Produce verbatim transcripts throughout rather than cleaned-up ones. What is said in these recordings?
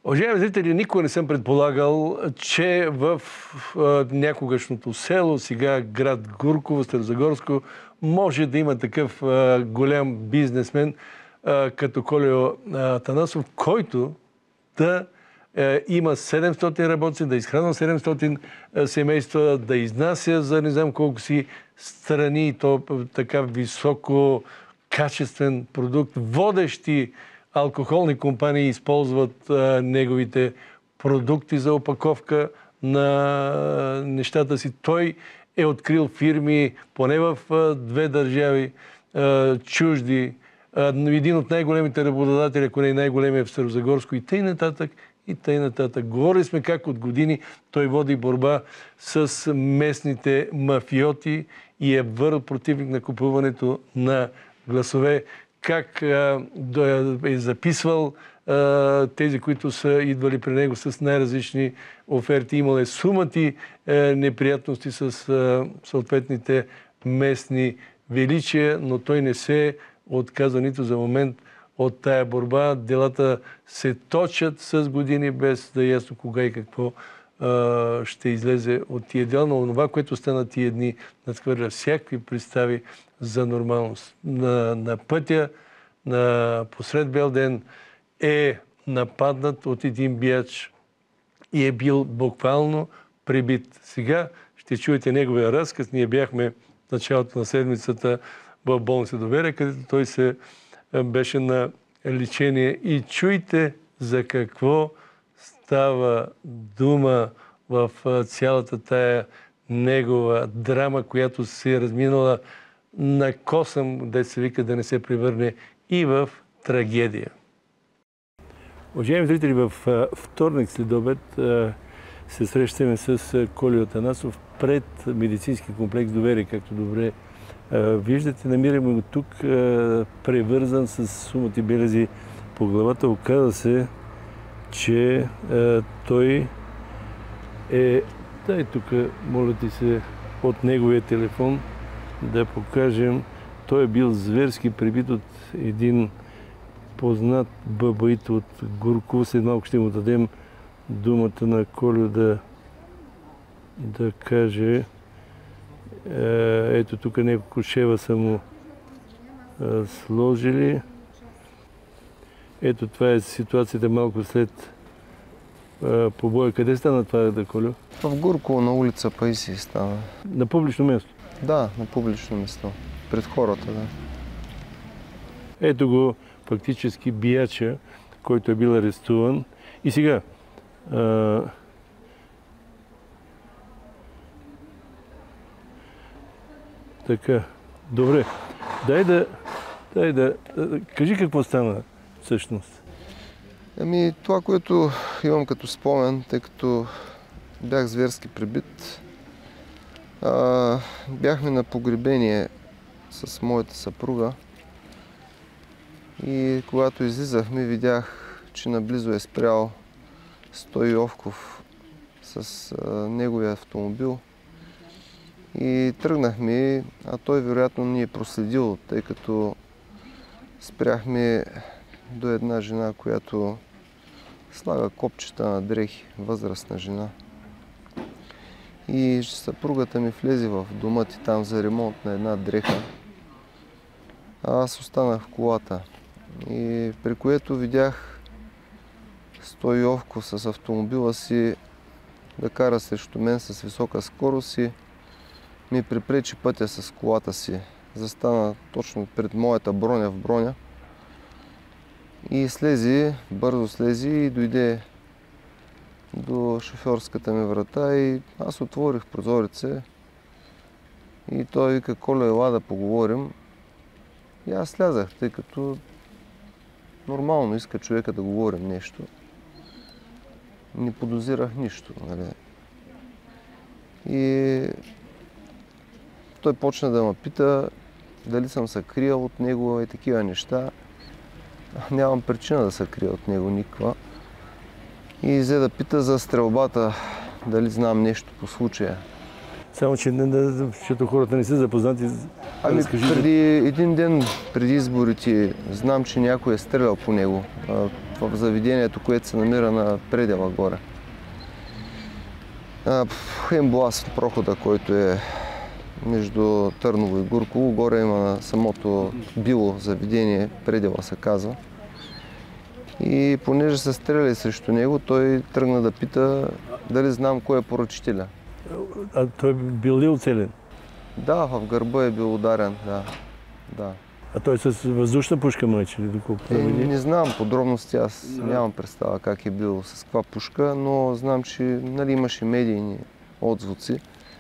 Уважаеми зрители, никога не съм предполагал, че в а, някогашното село, сега град Гурково, Старозагорско, може да има такъв а, голям бизнесмен а, като Кольо Атанасов, който да а, има седемстотин работници, да изхранва седемстотин семейства, да изнася за не знам колко си страни и то така високо качествен продукт. Водещи алкохолни компании използват а, неговите продукти за опаковка на нещата си. Той е открил фирми поне в а, две държави а, чужди. А, един от най-големите работодатели, ако не е най-големия в Старозагорско, и тъй нататък, и тъй нататък. Говорили сме как от години той води борба с местните мафиоти и е върл противник на купуването на гласове, как а, е записвал а, тези, които са идвали при него с най-различни оферти. Имал е сумати а, неприятности с а, съответните местни величия, но той не се отказва нито за момент от тая борба. Делата се точат с години, без да е ясно кога и какво а, ще излезе от тия дела. Но това, което стана тия дни, надхвърля всякакви представи за нормалност. На, на пътя, на посред бял ден, е нападнат от един биjaч и е бил буквално прибит. Сега ще чуете неговия разказ. Ние бяхме в началото на седмицата в болница Доверие, където той се беше на лечение. И чуйте за какво става дума в цялата тая негова драма, която се е разминала на косъм, де се вика, да не се превърне и в трагедия. Уважаеми зрители, в вторник след обед се срещаме с Кольо Атанасов пред медицински комплекс Доверие, както добре виждате. Намираме го тук превързан с сумати белези по главата. Оказа се, че той е... Дай тук, моля ти се, от неговия телефон да покажем. Той е бил зверски прибит от един познат бабаит от Гурково. След малко ще му дадем думата на Кольо да, да каже. Ето тук няколко шева са му сложили. Ето това е ситуацията малко след побоя. Къде стана това, да, Кольо? В Гурково, на улица Паисий стана. На публично място? Да, на публично място. Пред хората, да. Ето го фактически бияча, който е бил арестуван. И сега, а... така, добре. Дай да, дай да, кажи какво стана всъщност. Ами, това, което имам като спомен, тъй като бях зверски прибит, а, бяхме на погребение с моята съпруга и когато излизахме, видях, че наблизо е спрял Стой Йовков с а, неговия автомобил. И тръгнахме, а той вероятно ни е проследил, тъй като спряхме до една жена, която слага копчета на дрехи, възрастна жена. И съпругата ми влезе в дома ти там за ремонт на една дреха. А аз останах в колата. И при което видях Стой Йовков с автомобила си да кара срещу мен с висока скорост и ми припречи пътя с колата си. Застана точно пред моята броня в броня. И слези, бързо слези и дойде до шофьорската ми врата и аз отворих прозореце и той вика: Коля, ела да поговорим. И аз слязах, тъй като нормално иска човека да говорим нещо. Не подозирах нищо, нали. И той почна да ме пита дали съм се криел от него и такива неща. Нямам причина да се крия от него никаква. И взе да пита за стрелбата, дали знам нещо по случая. Само, че не, не, защото хората не са запознати. Ами Разкажи за- преди един ден преди изборите знам, че някой е стрелял по него а, в заведението, което се намира на предела горе. А, в Хемблас, прохода, който е между Търново и Гурково, горе има самото било заведение, предела се казва. И понеже са стреляли срещу него, той тръгна да пита дали знам кой е поръчителя. А той бил ли оцелен? Да, в гърба е бил ударен, да. да. А той с въздушна пушка мъчи ли, доколко Е, види? не знам подробности, аз нямам представа как е бил, с каква пушка, но знам, че нали, имаше медийни отзвуци.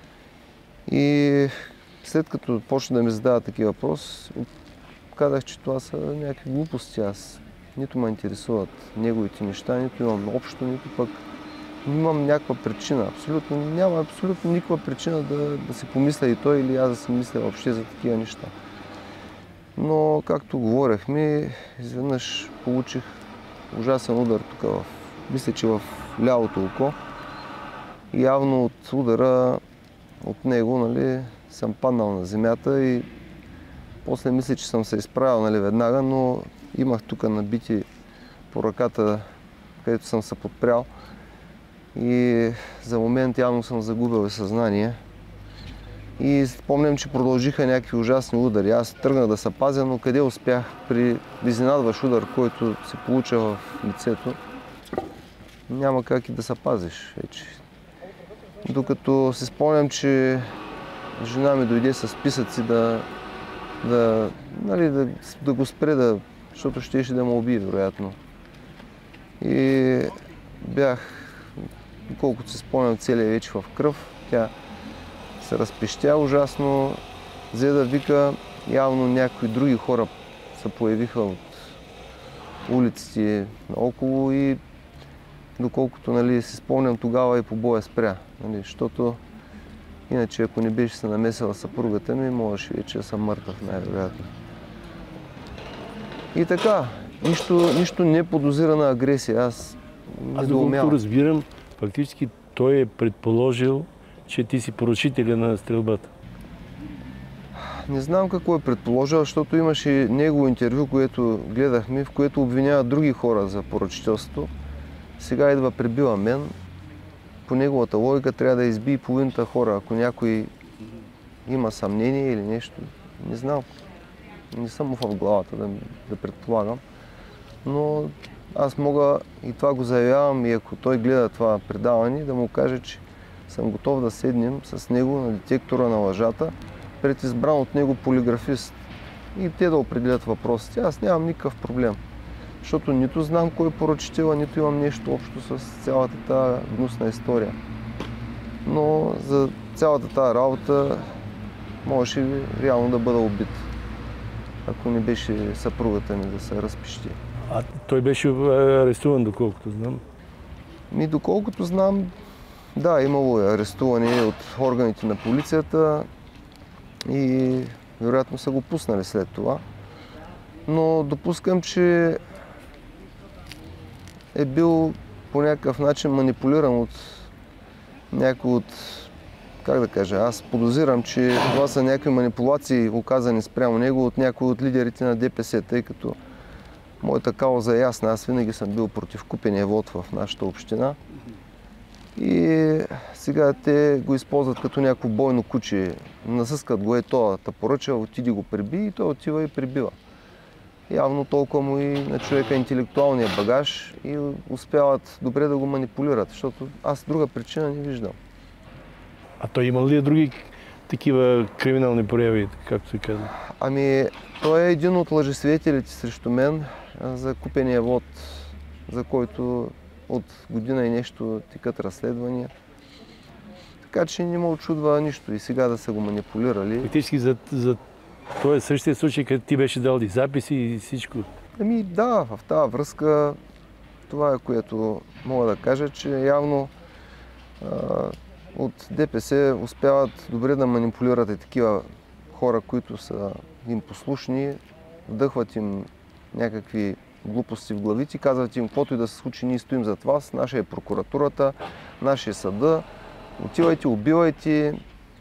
И след като почна да ми задава такива въпроси, казах, че това са някакви глупости. Аз нито ме интересуват неговите неща, нито имам общо, нито пък имам някаква причина. Абсолютно няма абсолютно никаква причина да, да си помисля и той или аз да си мисля въобще за такива неща. Но, както говорихме, изведнъж получих ужасен удар тук, в, мисля, че в лявото око. И явно от удара от него, нали, съм паднал на земята и после мисля, че съм се изправил, нали, веднага, но имах тук набити по ръката, където съм се подпрял. И за момент явно съм загубил и съзнание. И спомням, че продължиха някакви ужасни удари. Аз тръгнах да се пазя, но къде успях при изненадващ удар, който се получа в лицето, няма как и да се пазиш вече. Докато си спомням, че жена ми дойде с списъци да, да, нали, да, да го спре, да, защото щеше да ме убие, вероятно. И бях, колкото си спомням, целия вече в кръв. Тя се разпещя ужасно, взе да вика, явно някои други хора се появиха от улиците наоколо и доколкото, нали, си спомням, тогава и побоя спря. Нали, защото иначе, ако не беше се намесила съпругата ми, можеше вече да съм мъртъв, най-вероятно. И така, нищо, нищо не подозирана агресия. Аз Аз недоумявам. доколкото разбирам, фактически той е предположил, че ти си поръчителя на стрелбата. Не знам какво е предположил, защото имаше негово интервю, което гледахме, в което обвинява други хора за поръчителство. Сега идва пребива мен. По неговата логика трябва да избие половината хора. Ако някой има съмнение или нещо, не знам. Не съм му в главата да, да предполагам. Но аз мога, и това го заявявам, и ако той гледа това предаване, да му кажа, че съм готов да седнем с него на детектора на лъжата пред избран от него полиграфист. И те да определят въпросите. Аз нямам никакъв проблем. Защото нито знам кой е поръчител, нито имам нещо общо с цялата тази гнусна история. Но за цялата тази работа можеше реално да бъда убит, ако не беше съпругата ми да се разпищи. А той беше арестуван, доколкото знам. Ми, доколкото знам, да, имало е арестуване от органите на полицията и вероятно са го пуснали след това. Но допускам, че е бил по някакъв начин манипулиран от някой от, как да кажа, аз подозирам, че това са някакви манипулации, оказани спрямо него от някои от лидерите на ДПС, тъй като моята кауза е ясна. Аз винаги съм бил против купения вот в нашата община. И сега те го използват като някакво бойно куче. Насъскат го, е това, та поръча, отиди го приби и той отива и прибива. Явно толкова му и на човека интелектуалния багаж и успяват добре да го манипулират, защото аз друга причина не виждам. А той имал ли е други такива криминални прояви, както се казва? Ами, той е един от лъжесвидетелите срещу мен за купения вот, за който от година и нещо текат разследвания. Така че не ме очудва нищо и сега да са го манипулирали. Фактически за, за този същия случай, където ти беше дал и записи и всичко. Ами да, в тази връзка това е, което мога да кажа, че явно а, от ДПС успяват добре да манипулират и такива хора, които са им послушни, вдъхват им някакви глупости в главите, казват им, каквото и да се случи, ние стоим зад вас, наша е прокуратурата, наша е съда, отивайте, убивайте,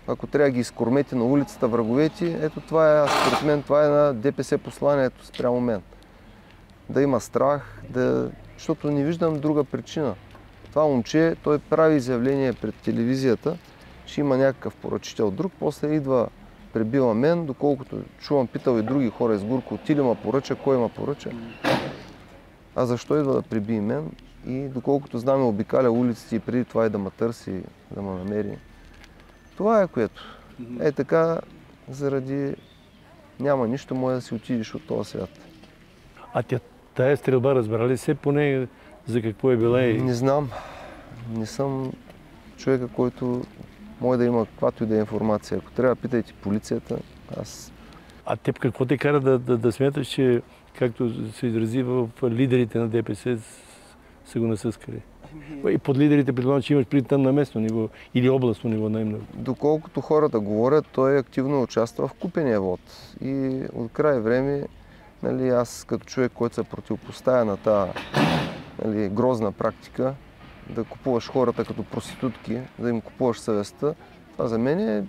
ако трябва да ги изкормете на улицата враговете, ето това е, според мен, това е на ДПС посланието спрямо мен. Да има страх, да... защото не виждам друга причина. Това момче, той прави изявление пред телевизията, че има някакъв поръчител друг, после идва, пребива мен, доколкото чувам, питал и други хора из Гурково, ти ли ма поръча, кой ма поръча. А защо идва да преби мен? И доколкото знаме, обикаля улиците и преди това и да ме търси, да ме намери. Това е което. Е така, заради няма нищо, може да си отидеш от този свят. А тя, тая стрелба, разбрали се поне за какво е била? И... Не знам. Не съм човека, който може да има каквато и да е информация. Ако трябва, питайте полицията. Аз... А теб какво те кара да, да, да смяташ, че, както се изрази в лидерите на ДПС, са го насъскали? И под лидерите предполагам, че имаш преди там на местно ниво или областно ниво най-много. Доколкото хората говорят, той активно участва в купения вод. И от край време, нали, аз като човек, който се противопоставя на тази, нали, грозна практика, да купуваш хората като проститутки, да им купуваш съвестта, това за мен е...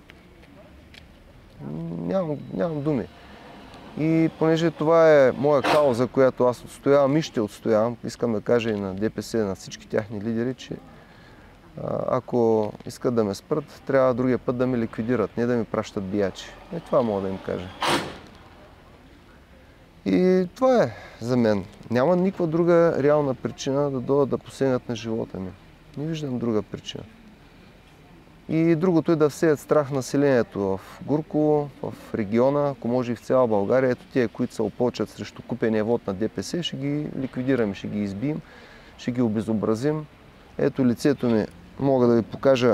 Нямам, нямам думи. И понеже това е моя кауза, която аз отстоявам и ще отстоявам, искам да кажа и на ДПС, на всички тяхни лидери, че ако искат да ме спрат, трябва другия път да ме ликвидират, не да ми пращат биячи. И това мога да им кажа. И това е за мен. Няма никаква друга реална причина да дойдат да посегнат на живота ми. Не виждам друга причина. И другото е да всеят страх населението в Гурково, в региона, ако може и в цяла България. Ето тия, които се опълчат срещу купения вод на ДПС, ще ги ликвидираме, ще ги избием, ще ги обезобразим. Ето лицето ми, мога да ви покажа.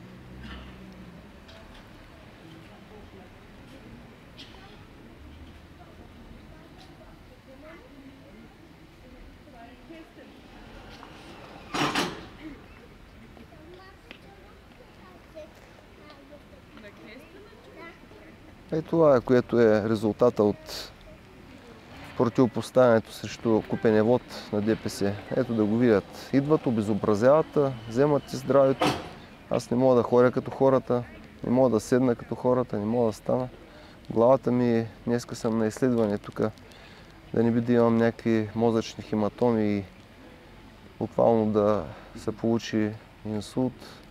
Е, това е, което е резултата от противопоставянето срещу купения вод на ДПС. Ето да го видят. Идват, обезобразяват, вземат ти здравето. Аз не мога да ходя като хората, не мога да седна като хората, не мога да стана. Главата ми, днеска съм на изследване тук, да не би да имам някакви мозъчни хематоми и буквално да се получи инсулт.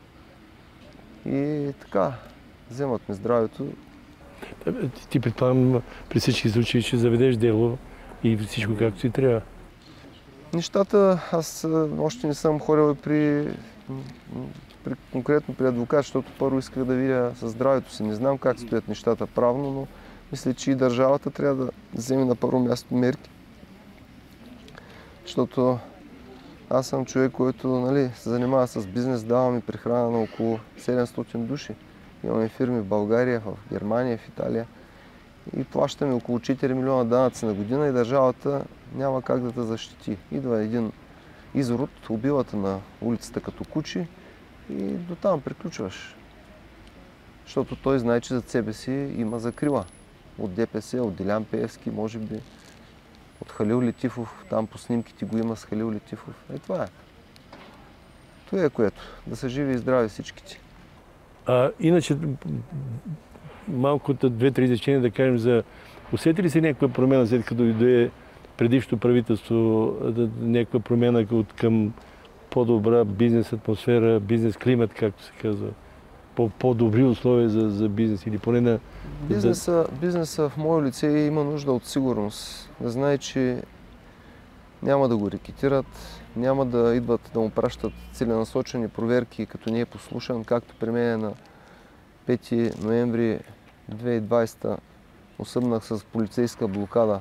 И така, вземат ми здравето. Ти предполагам при всички случаи, че заведеш дело и всичко както си трябва. Нещата, аз още не съм ходил и при, при, конкретно при адвокат, защото първо исках да видя със здравето си. Не знам как стоят нещата правно, но мисля, че и държавата трябва да вземе на първо място мерки. Защото аз съм човек, който, нали, се занимава с бизнес, давам и прехрана на около седемстотин души. Имаме фирми в България, в Германия, в Италия и плащаме около четири милиона данъци на година и държавата няма как да те защити. Идва един изрод, убивате на улицата като кучи и до там приключваш. Защото той знае, че зад себе си има закрила. От ДПС, от Делян Пеевски, може би от Халил Летифов, там по снимките го има с Халил Летифов. Е, това е. Това е което. Да са живи и здрави всичките. А, иначе, малкото две-три изречения да кажем за... Усети ли се някаква промяна, след като дойде предишното правителство, някаква промяна към по-добра бизнес атмосфера, бизнес климат, както се казва? По-добри условия за, за бизнес или поне на... Бизнеса, бизнеса в мое лице има нужда от сигурност. Да знае, че няма да го рекетират, няма да идват да му пращат целенасочени проверки, като не е послушан, както при мен на пети ноември две хиляди и двадесета осъмнах с полицейска блокада.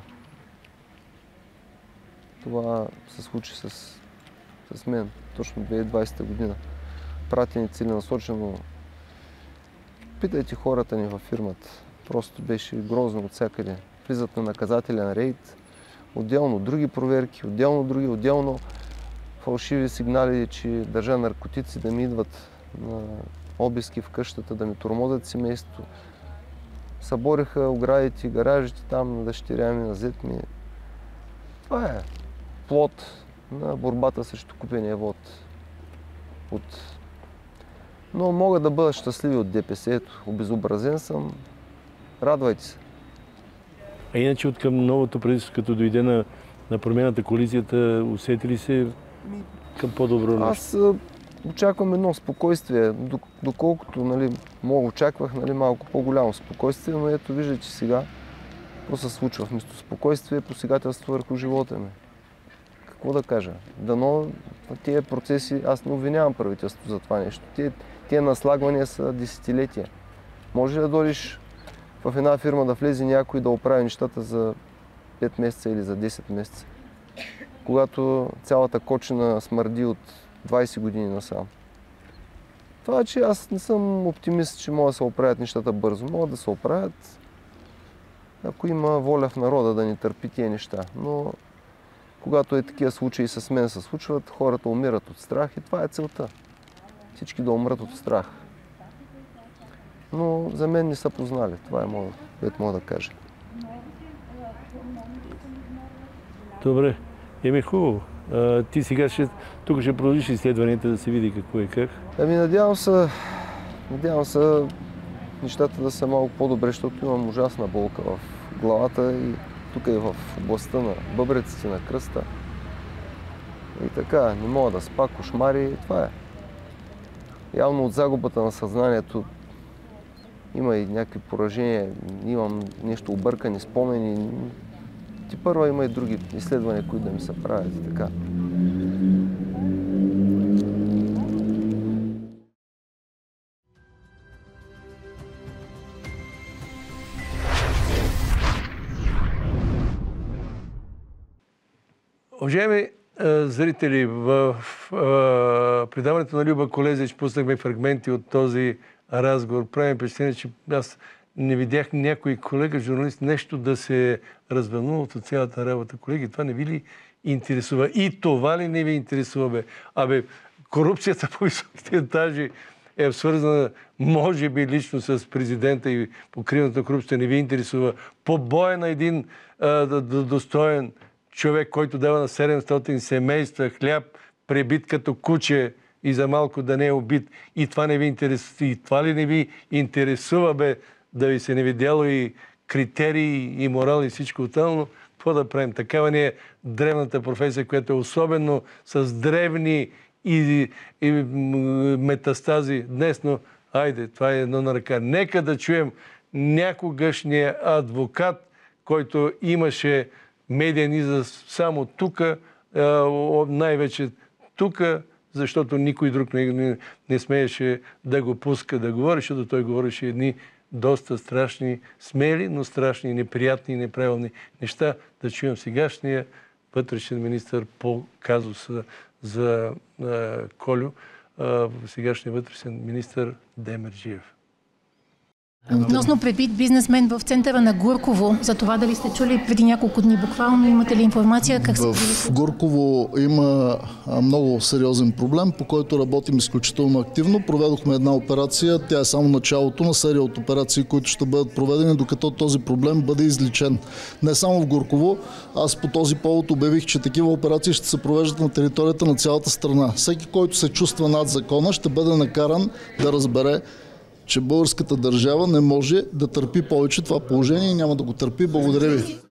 Това се случи с, с мен, точно две хиляди и двадесета година. Пратени целенасочено. Питайте хората ни във фирмата. Просто беше грозно от всякъде. Влизат на наказателен рейд, отделно други проверки, отделно други, отделно фалшиви сигнали, че държа наркотици да ми идват на обиски в къщата, да ми тормозят семейството. Събориха оградите, гаражите там на дъщеря ми, на зет ми. Това е плод на борбата срещу купения вод от Но могат да бъдат щастливи от ДПС. Ето, обезобразен съм. Радвайте се. А иначе от към новото правителство, като дойде на, на промяната коалицията, усети ли се към по-добро нещо? Аз а, очаквам едно спокойствие. Доколкото нали, мога очаквах нали, малко по-голямо спокойствие, но ето виждате сега какво се случва. Вместо спокойствие, посегателство върху живота ми. Какво да кажа? Дано тия процеси, аз не обвинявам правителството за това нещо. Тия, тия наслагвания са десетилетия. Може ли да дойдеш в една фирма да влезе някой да оправи нещата за пет месеца или за десет месеца, когато цялата кочина смърди от двайсет години насам? Това, че аз не съм оптимист, че могат да се оправят нещата бързо. Могат да се оправят, ако има воля в народа да ни търпи тия неща. Но когато е такива случаи с мен се случват, хората умират от страх и това е целта. Всички да умрат от страх. Но за мен не са познали. Това е моето, което мога да кажа. Добре. Еми хубаво. А, ти сега ще, тук ще продължиш изследванията да се види какво и как. Ами надявам се, надявам се нещата да са малко по-добре, защото имам ужасна болка в главата и тук е в областта на бъбреците, на кръста. И така, не мога да спа, кошмари, това е. Явно от загубата на съзнанието има и някакви поражения, имам нещо объркани спомени. Ти първа има и други изследвания, които да ми се правят и така. Уважаеми зрители, в предаването на Люба Колезич пуснахме фрагменти от този разговор. Правим впечатление, че аз не видях някой колега, журналист, нещо да се развълнува от цялата работа. Колеги, това не ви ли интересува? И това ли не ви интересува, бе? Абе, корупцията по високите етажи е свързана, може би, лично с президента и покриването на корупцията не ви интересува. Побоя на един а, достоен човек, който дава на седемстотин семейства хляб, пребит като куче и за малко да не е убит. И това не ви интересува. И това ли не ви интересува, бе, да ви се не видяло и критерии, и морал, и всичко останало? Какво да правим? Такава ни е древната професия, която е особено с древни и, и метастази днес, но айде, това е едно на ръка. Нека да чуем някогашния адвокат, който имаше медиен израз само тук, най-вече тук, защото никой друг не, не, не смееше да го пуска да говори, защото той говореше едни доста страшни, смели, но страшни, неприятни и неправилни неща. Да чуем сегашния вътрешен министър по казуса за а, Кольо, а, сегашния вътрешен министър Демерджиев. Относно пребит бизнесмен в центъра на Гурково, за това дали сте чули преди няколко дни буквално, имате ли информация? Как се... В Гурково има много сериозен проблем, по който работим изключително активно. Проведохме една операция, тя е само началото на серия от операции, които ще бъдат проведени, докато този проблем бъде изличен. Не само в Гурково, аз по този повод обявих, че такива операции ще се провеждат на територията на цялата страна. Всеки, който се чувства над закона, ще бъде накаран да разбере, че българската държава не може да търпи повече това положение и няма да го търпи. Благодаря ви.